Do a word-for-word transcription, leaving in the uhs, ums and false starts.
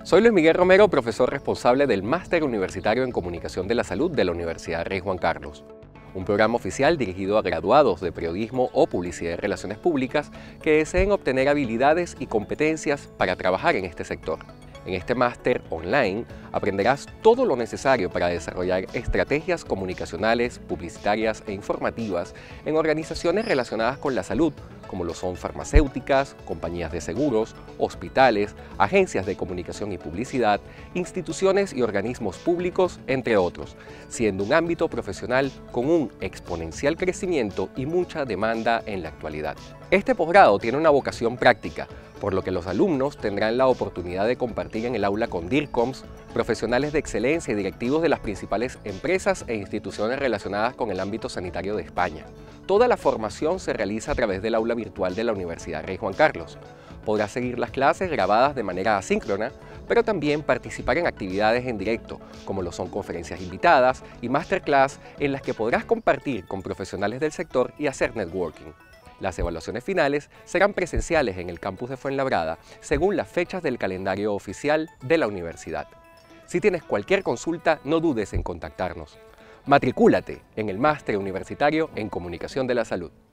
Soy Luis Miguel Romero, profesor responsable del Máster Universitario en Comunicación de la Salud de la Universidad Rey Juan Carlos, un programa oficial dirigido a graduados de periodismo o publicidad y relaciones públicas que deseen obtener habilidades y competencias para trabajar en este sector. En este máster online aprenderás todo lo necesario para desarrollar estrategias comunicacionales, publicitarias e informativas en organizaciones relacionadas con la salud, como lo son farmacéuticas, compañías de seguros, hospitales, agencias de comunicación y publicidad, instituciones y organismos públicos, entre otros, siendo un ámbito profesional con un exponencial crecimiento y mucha demanda en la actualidad. Este posgrado tiene una vocación práctica, por lo que los alumnos tendrán la oportunidad de compartir en el aula con DIRCOMs, profesionales de excelencia y directivos de las principales empresas e instituciones relacionadas con el ámbito sanitario de España. Toda la formación se realiza a través del aula virtual de la Universidad Rey Juan Carlos. Podrás seguir las clases grabadas de manera asíncrona, pero también participar en actividades en directo, como lo son conferencias invitadas y masterclass en las que podrás compartir con profesionales del sector y hacer networking. Las evaluaciones finales serán presenciales en el campus de Fuenlabrada, según las fechas del calendario oficial de la universidad. Si tienes cualquier consulta, no dudes en contactarnos. Matricúlate en el Máster Universitario en Comunicación de la Salud.